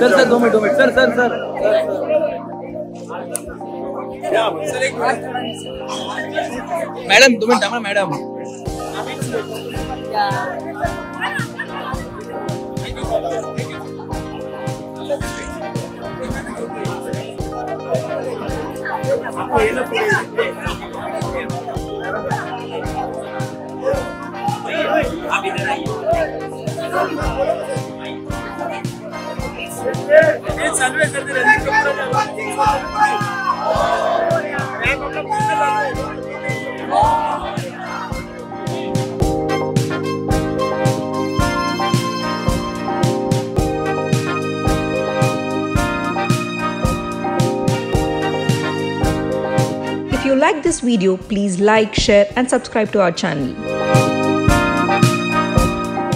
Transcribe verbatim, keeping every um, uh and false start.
Sir sir दो minute दो minute sir sir sir madam दो मिनट थांबा मैडम आप इधर आइए ये चालू है करते रहने If you like this video, please like, share and subscribe to our channel.